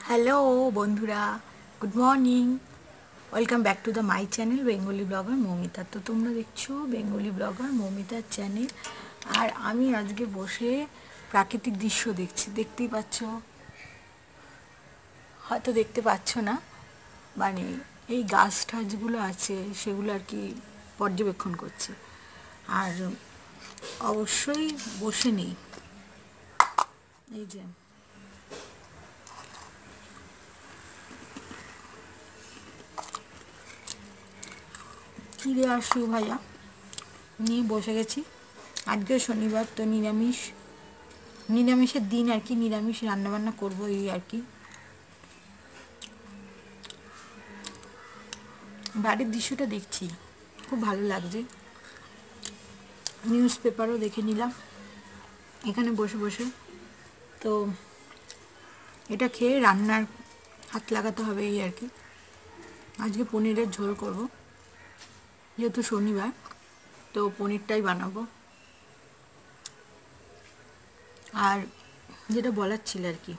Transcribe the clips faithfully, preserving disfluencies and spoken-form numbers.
Hello বন্ধুরা, good morning. Welcome back to the my channel Bengali blogger Moumita. তো তোমরা দেখছো বেঙ্গলি ব্লগার মৌমিতার চ্যানেল। আর আমি আজকে বসে প্রাকৃতিক দৃশ্য দেখছি। দেখতেই পাচ্ছ, হয়তো দেখতে পাচ্ছ না, মানে এই গাছ টাছগুলো আছে সেগুলো আর কি পর্যবেক্ষণ করছি। আর অবশ্যই বসে নেই, এই যে ফিরে আসি ভাইয়া নিয়ে বসে গেছি। আজকে শনিবার, তো নিরামিষ নিরামিষের দিন আর কি, নিরামিষ রান্নাবান্না করবো এই আর কি। বাড়ির দৃশ্যটা দেখছি, খুব ভালো লাগছে। নিউজ পেপারও দেখে নিলাম এখানে বসে বসে। তো এটা খেয়ে রান্নার হাত লাগাতে হবে এই আর কি। আজকে পনিরের ঝোল করব, যেহেতু শনিবার, তো পনিরটাই বানাবো। আর যেটা বলার ছিল আর কি,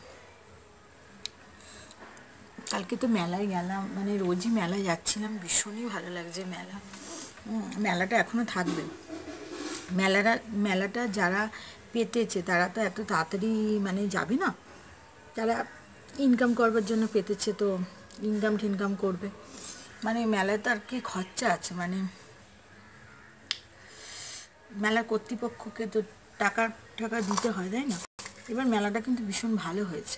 কালকে তো মেলায় গেলাম, মানে রোজই মেলায় যাচ্ছিলাম, ভীষণই ভালো লাগছে মেলা। মেলাটা এখনও থাকবে। মেলাটা মেলাটা যারা পেতেছে তারা তো এত তাড়াতাড়ি মানে যাবে না, তারা ইনকাম করবার জন্য পেতেছে, তো ইনকাম টিনকাম করবে। মানে মেলায় তো আর কি খরচা আছে, মানে মেলার কর্তৃপক্ষকে তো টাকা টাকা দিতে হয়, তাই না? এবার মেলাটা কিন্তু ভীষণ ভালো হয়েছে।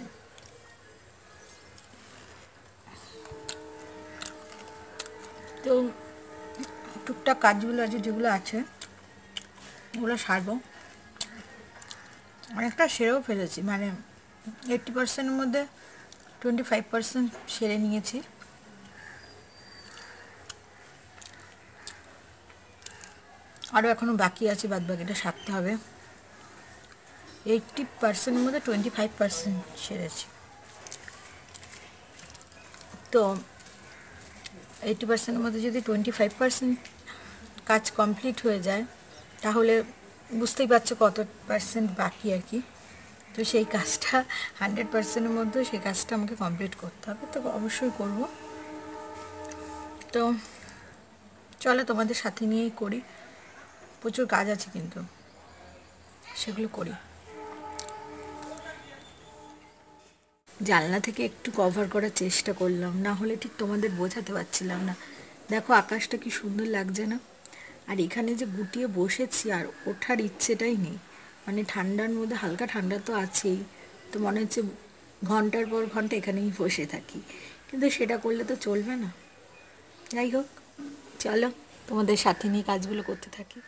তো টুকটাক কাজগুলো আছে যেগুলো আছে ওগুলো সারবো। অনেকটা সেরেও ফেলেছি, মানে এইট্টি পার্সেন্টের মধ্যে টোয়েন্টি ফাইভ পার্সেন্ট সেরে নিয়েছি। আরও এখনও বাকি আছে, বাদ বাকিটা সারতে হবে। এইট্টি পার্সেন্টের মধ্যে টোয়েন্টি ফাইভ পার্সেন্ট সেরেছি। তো এইট্টি পার্সেন্টের মধ্যে যদি টোয়েন্টি ফাইভ পার্সেন্ট কাজ কমপ্লিট হয়ে যায়, তাহলে বুঝতেই পারছো কত পার্সেন্ট বাকি আর কি। তো সেই কাজটা হান্ড্রেড পার্সেন্টের মধ্যে সেই কাজটা আমাকে কমপ্লিট করতে হবে, তো অবশ্যই করব। তো চলো তোমাদের সাথে নিয়েই করি। প্রচুর কাজ আছে কিন্তু সেগুলো করি। জানলা থেকে একটু কভার করার চেষ্টা করলাম, না হলে ঠিক তোমাদের বোঝাতে পারছিলাম না। দেখো আকাশটা কি সুন্দর লাগছে না? আর এখানে যে গুটিয়ে বসেছি আর ওঠার ইচ্ছেটাই নেই, মানে ঠান্ডার মধ্যে হালকা ঠান্ডা তো আছেই, তো মনে হচ্ছে ঘন্টার পর ঘন্টা এখানেই বসে থাকি, কিন্তু সেটা করলে তো চলবে না। যাই হোক, চলো তোমাদের সাথে নিয়ে কাজগুলো করতে থাকি।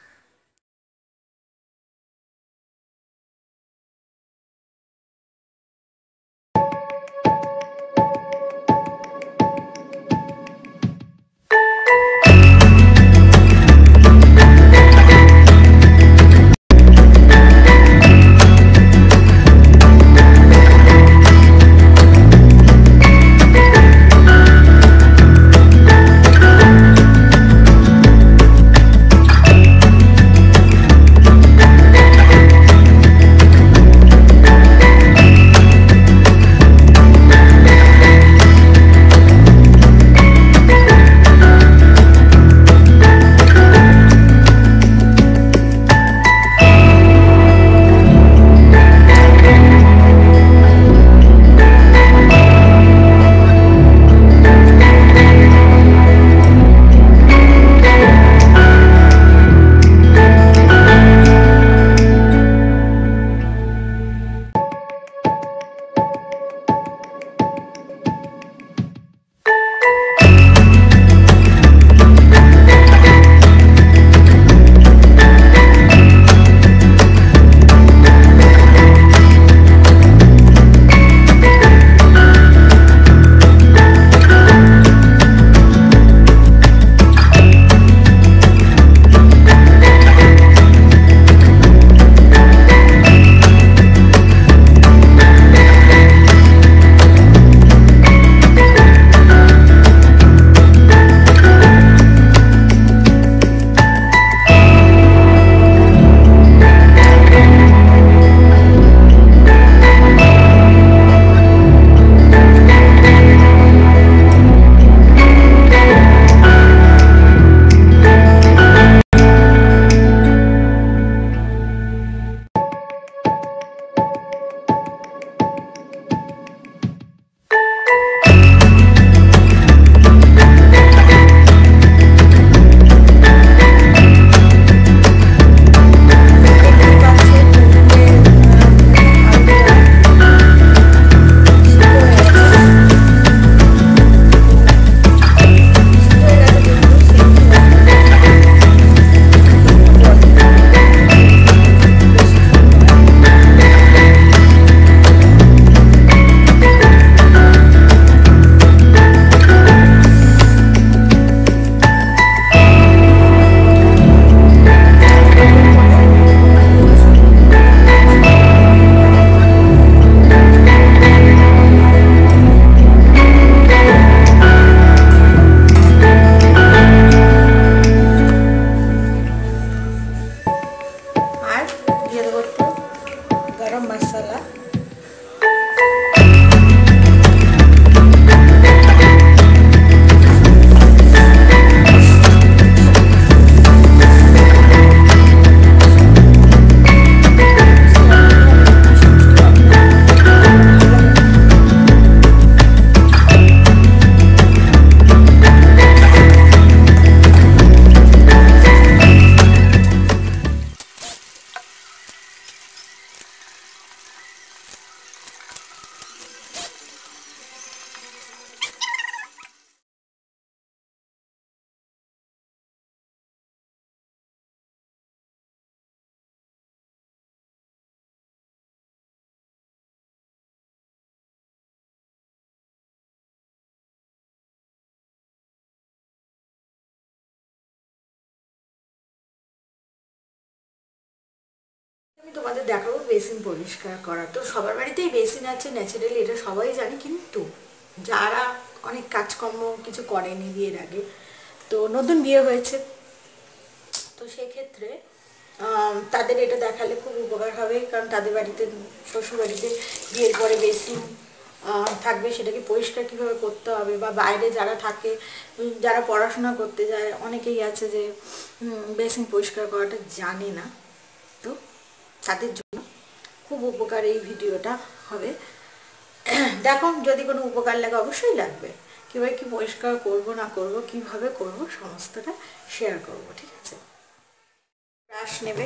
আমি তোমাদের দেখাবো বেসিন পরিষ্কার করা। তো সবার বাড়িতেই বেসিন আছে ন্যাচারালি, এটা সবাই জানে, কিন্তু যারা অনেক কাজকর্ম কিছু করেনি বিয়ের আগে, তো নতুন বিয়ে হয়েছে, তো সেক্ষেত্রে তাদের এটা দেখালে খুব উপকার হবে। কারণ তাদের বাড়িতে, শ্বশুর বাড়িতে বিয়ের পরে বেসিন থাকবে, সেটাকে পরিষ্কার কীভাবে করতে হবে, বা বাইরে যারা থাকে, যারা পড়াশোনা করতে যায়, অনেকেই আছে যে বেসিন পরিষ্কার করাটা জানে না, তো তাদের জন্য খুব উপকার এই ভিডিওটা হবে। দেখো, যদি কোনো উপকার লাগে অবশ্যই লাগবে। কীভাবে কী পরিষ্কার করব না করব, কিভাবে করব, সমস্তটা শেয়ার করব, ঠিক আছে। ব্রাশ নেবে,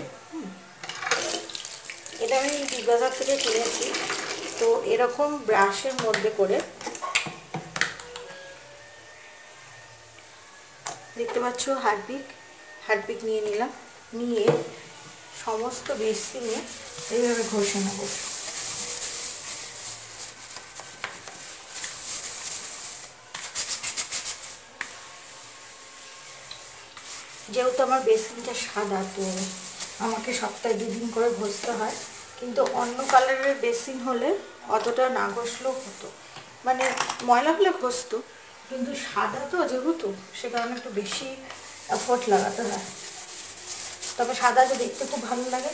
এটা আমি বিগ বাজার থেকে কিনেছি। তো এরকম ব্রাশের মধ্যে করে দেখতে পাচ্ছ হারপিক, হারপিক নিয়ে নিলাম, নিয়ে সমস্ত বেসিনে এইভাবে ঘষে নেব। যেহেতু আমার বেসিনটা সাদা, তো আমাকে সপ্তাহে দুদিন করে ঘষতে হয়, কিন্তু অন্য কালারের বেসিন হলে অতটা না ঘষলেও হতো, মানে ময়লা হলে ঘষতো, কিন্তু সাদা তো যেহেতু, সে কারণে একটু বেশি এফোর্ট লাগাতে হয়। তবে সাদাটা দেখতে খুব ভালো লাগে।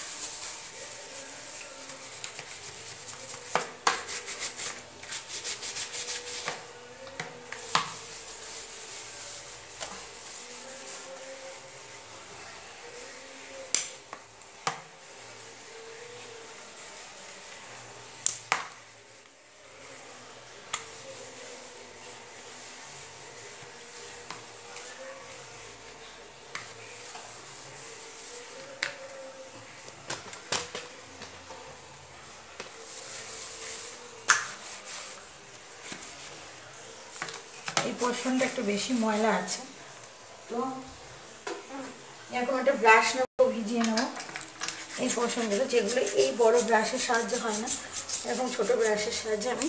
এই পোর্শনটা একটু বেশি ময়লা আছে, তো এরকম একটা ব্রাশ নেবো, ভিজিয়ে নেবো এই পোর্শনগুলো, যেগুলো এই বড় ব্রাশের সাহায্যে হয় না, এরকম ছোট ব্রাশের সাহায্যে আমি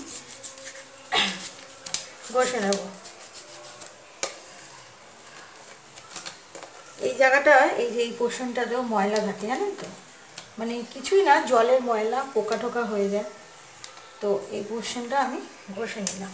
ঘষে নেব। এই জায়গাটা, এই যে এই পোর্শনটাতেও ময়লা থাকে, জানেন তো, মানে কিছুই না, জলের ময়লা, পোকা টোকা হয়ে যায়, তো এই পোর্শনটা আমি ঘষে নিলাম।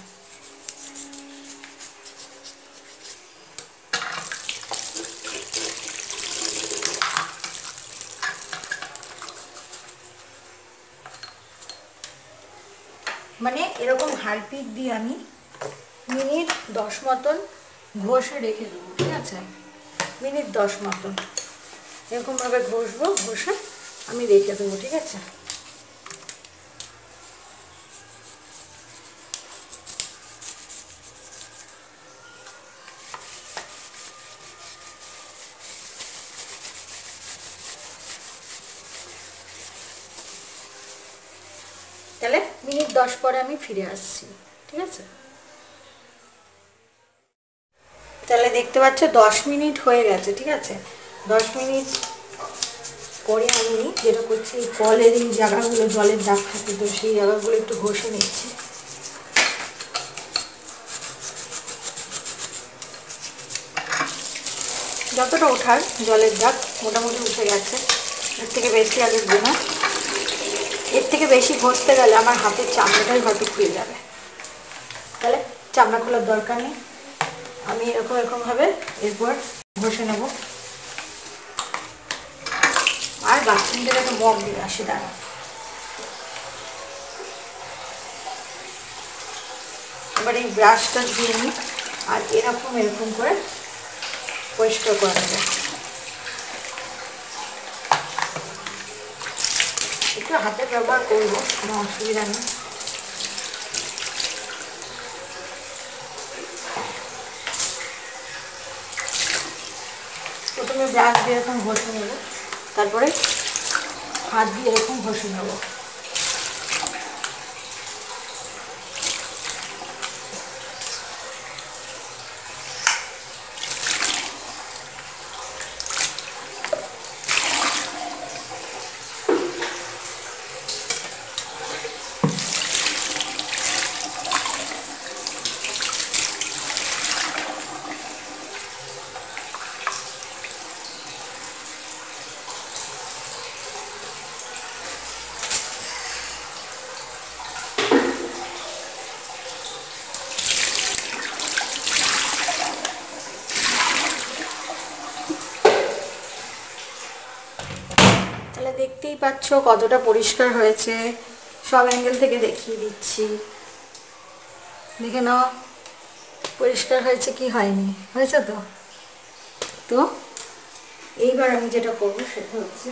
মানে এরকম হারপিক দিয়ে আমি মিনিট দশ মতন ঘষে রেখে দেবো, ঠিক আছে, মিনিট দশ মতন এরকমভাবে ঘষবো, ঘষে আমি রেখে দেবো, ঠিক আছে। তাহলে মিনিট দশ পরে আমি ফিরে আসছি, ঠিক আছে। তাহলে দেখতে পাচ্ছ দশ মিনিট হয়ে গেছে, ঠিক আছে। দশ মিনিট পরে আমি যেটা করছি, কলের এই জায়গাগুলো জলের দাগ থাকে, তো সেই জায়গাগুলো একটু ঘষে নিচ্ছি। যতটা ওঠার জলের দাগ মোটামুটি উঠে গেছে, এর থেকে বেশি আর উঠবে না। এর থেকে বেশি ঘষতে গেলে আমার হাতের চামড়াটাই হয়তো খুলে যাবে, তাহলে চামড়া খোলার দরকার নেই। আমি এরকম এরকমভাবে এরপর ঘষে নেব। আর বাথরুম থেকে একটা মগ দিয়ে আসে, দাঁড়া। এবার এই ব্রাশটা ধুয়ে নিই, আর এরকম এরকম করে পরিষ্কার করে নেব। একটু হাতে ব্যবহার করবো, কোনো অসুবিধা নেই। প্রথমে ব্রাশ দিয়ে এরকম ঘষে নেব, তারপরে হাত দিয়ে এরকম ঘষে নেব। পাচ্ছ কতটা পরিষ্কার হয়েছে, সব অ্যাঙ্গেল থেকে দেখিয়ে দিচ্ছি, দেখে নাও পরিষ্কার হয়েছে কি হয়নি, হয়েছে তো। তো এইবার আমি যেটা করবো সেটা হচ্ছে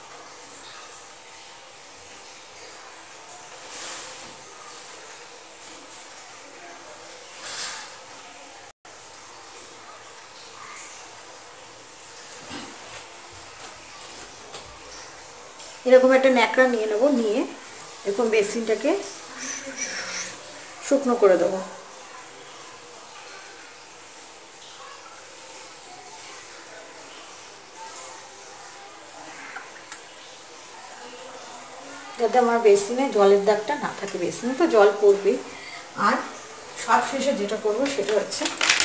এরকম একটা ন্যাকড়া নিয়ে নেবো, নিয়ে এরকম বেসিনটাকে শুকনো করে দেবো। যাতে আমার বেসিনে জলের দাগটা না থাকে, বেসিনে তো জল পড়বে। আর সব শেষে যেটা করবো সেটা হচ্ছে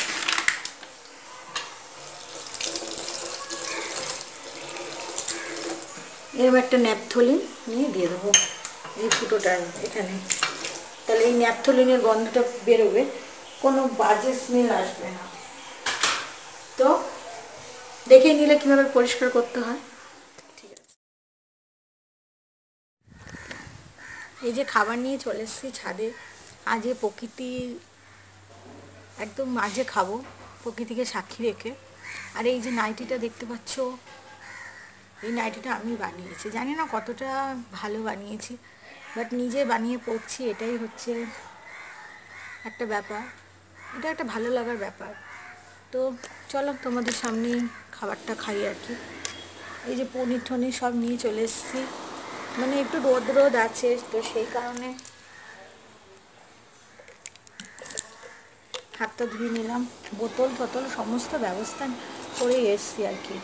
এরকম একটা ন্যাপথলিন নিয়ে দিয়ে দেবো এই ফুটোটার এখানে, তাহলে এই ন্যাপথলিনের গন্ধটা বেরোবে, কোনো বাজে স্মেল আসবে না। তো দেখে নিলে কীভাবে পরিষ্কার করতে হয়। ঠিক আছে, এই যে খাবার নিয়ে চলে এসেছি ছাদে, আজকে প্রকৃতি একদম মাঝে খাবো, প্রকৃতিকে সাক্ষী রেখে। আর এই যে নাইটিটা দেখতে পাচ্ছ, এই নাইটিটা আমি বানিয়েছি, জানি না কতটা ভালো বানিয়েছি, বাট নিজে বানিয়ে পড়ছি, এটাই হচ্ছে একটা ব্যাপার, এটা একটা ভালো লাগার ব্যাপার। তো চলো তোমাদের সামনেই খাবারটা খাই আর কি। এই যে পনির টনির সব নিয়ে চলে এসেছি, মানে একটু রোদ রোদ আছে তো সেই কারণে হাতটা ধুয়ে নিলাম, বোতল টোতল সমস্ত ব্যবস্থা করে এসছি আর কি।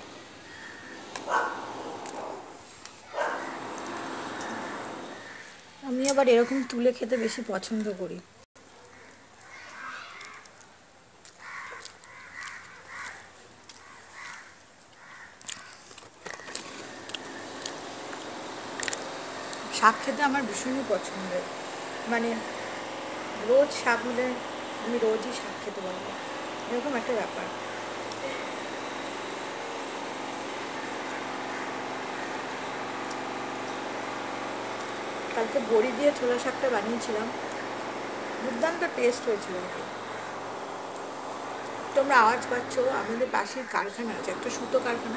আমি আবার এরকম তুলে খেতে বেশি পছন্দ করি। শাক খেতে আমার ভীষণই পছন্দের, মানে রোজ শাক হলে আমি রোজই শাক খেতে পারবো, এরকম একটা ব্যাপার। কালকে বড়ি দিয়ে ছোলা শাকটা বানিয়েছিলাম, দুর্দান্ত টেস্ট হয়েছিল। তোমরা আওয়াজ পাচ্ছ, আমাদের পাশের কারখানা আছে, একটা সুতো কারখানা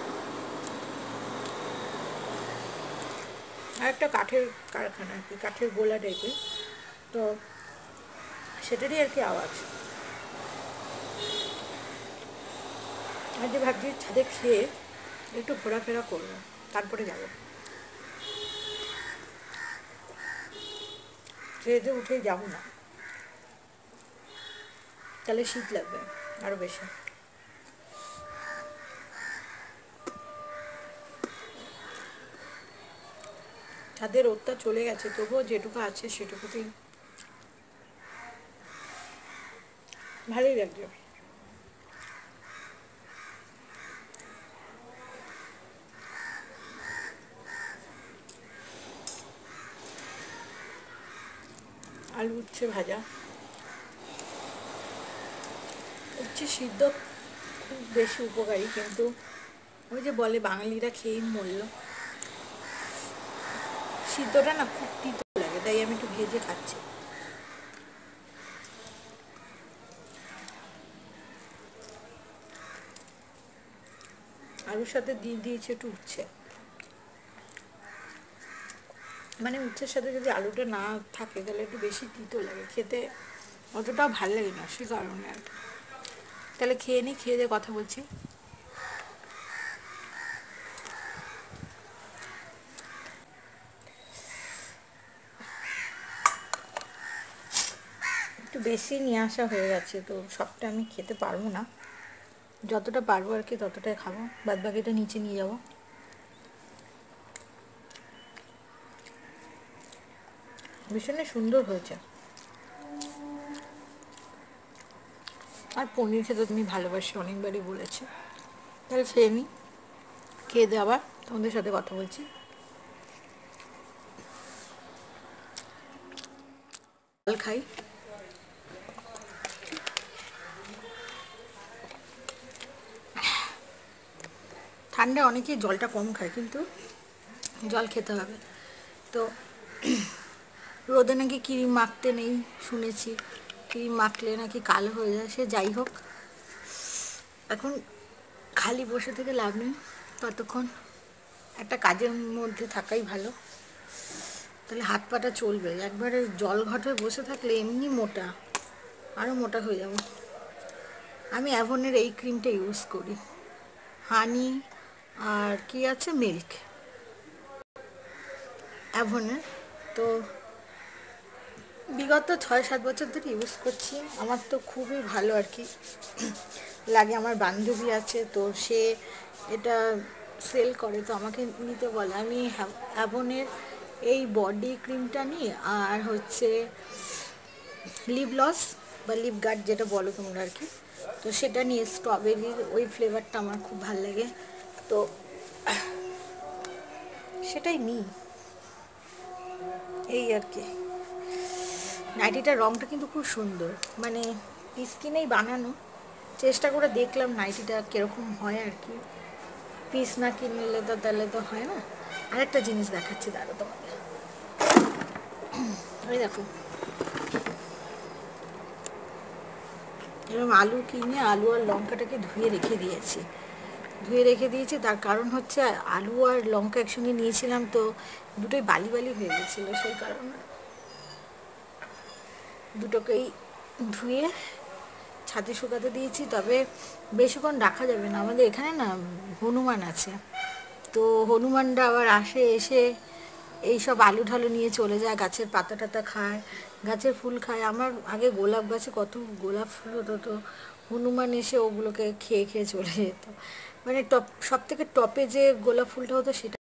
আর একটা কাঠের কারখানা আর কি, কাঠের গোলা টাইপের, তো সেটারই আর কি আওয়াজ। আর যে ভাবছি ছাদে খেয়ে একটু ঘোরাফেরা করবো, তারপরে যাবো। খেয়ে উঠেই যাবো না, তাহলে শীত লাগবে আরো বেশি। ছাদের রোদটা চলে গেছে, তবুও যেটুকু আছে সেটুকুতেই ভালোই লাগছে। আলু উচ্ছে ভাজা, উচ্ছে সিদ্ধ খুব বেশি উপকারী, কিন্তু ওই যে বলে বাঙালিরা খেয়েই মরল, সিদ্ধটা না খুব তিতো লাগে, তাই আমি একটু ভেজে খাচ্ছি। আলুর সাথে দিয়ে দিয়েছি একটু উচ্ছে, মানে উচ্ছের সাথে যদি আলুটা না থাকে তাহলে একটু বেশি তিতো লাগে, খেতে অতটাও ভালো লাগে না, সে কারণে আর। তাহলে খেয়ে নিই, খেয়ে দিয়ে কথা বলছি। একটু বেশি নিয়ে আসা হয়ে গেছে, তো সবটা আমি খেতে পারবো না, যতটা পারবো আর কি ততটাই খাবো, বাদ বাকিটা নিচে নিয়ে যাবো। ভীষণই সুন্দর হয়েছে। আর পনির খেতে তুমি ভালোবাসি, অনেকবারই বলেছে, তাহলে খেয়ে নিই, খেয়ে দিয়ে আবার তোমাদের সাথে কথা বলছি। জল খাই, ঠান্ডা অনেকেই জলটা কম খায়, কিন্তু জল খেতে হবে। তো রোদে নাকি ক্রিম মাখতে নেই শুনেছি, ক্রিম মাখলে নাকি কালো হয়ে যায়। সে যাই হোক, এখন খালি বসে থেকে লাভ নেই, ততক্ষণ একটা কাজের মধ্যে থাকাই ভালো, তাহলে হাত পাটা চলবে। একবারে জল ঘটে বসে থাকলে এমনি মোটা, আরও মোটা হয়ে যাবো। আমি অ্যাভনের এই ক্রিমটা ইউজ করি, হানি আর কি আছে মিল্ক, অ্যাভনের। তো বিগত ছয় সাত বছর ধরে ইউজ করছি, আমার তো খুবই ভালো আর কি লাগে। আমার বান্ধবী আছে, তো সে এটা সেল করে, তো আমাকে নিতে বলে। আমি অ্যাভনের এই বডি ক্রিমটা নিই, আর হচ্ছে লিপ গ্লস বা লিপ গার্ড যেটা বলো তোমরা আর কি, তো সেটা নিয়ে স্ট্রবেরির ওই ফ্লেভারটা আমার খুব ভালো লাগে, তো সেটাই নিই এই আর কি। নাইটিটার রঙটা কিন্তু খুব সুন্দর, মানে পিস কিনেই বানানো। চেষ্টা করে দেখলাম নাইটিটা কীরকম হয় আর কি, পিস না কিনলে তো তাহলে তো হয় না। আরেকটা জিনিস দেখাচ্ছি দাঁড়ো তোমাকে, ওই দেখো এরকম আলু কিনে আলু আর লঙ্কাটাকে ধুয়ে রেখে দিয়েছি, ধুয়ে রেখে দিয়েছি তার কারণ হচ্ছে আলু আর লঙ্কা একসঙ্গে নিয়েছিলাম, তো দুটোই বালি বালি হয়ে গেছিলো, সেই কারণে দুটোকেই ধুয়ে ছাদে শুকাতে দিয়েছি। তবে বেশিক্ষণ রাখা যাবে না, আমাদের এখানে না হনুমান আছে, তো হনুমানরা আবার আসে, এসে এইসব আলু ঢালু নিয়ে চলে যায়, গাছের পাতা টাতা খায়, গাছের ফুল খায়। আমার আগে গোলাপ গাছে কত গোলাপ ফুল হতো, তো হনুমান এসে ওগুলোকে খেয়ে খেয়ে চলে যেত। মানে টপ, সব থেকে টপে যে গোলাপ ফুলটা হতো সেটা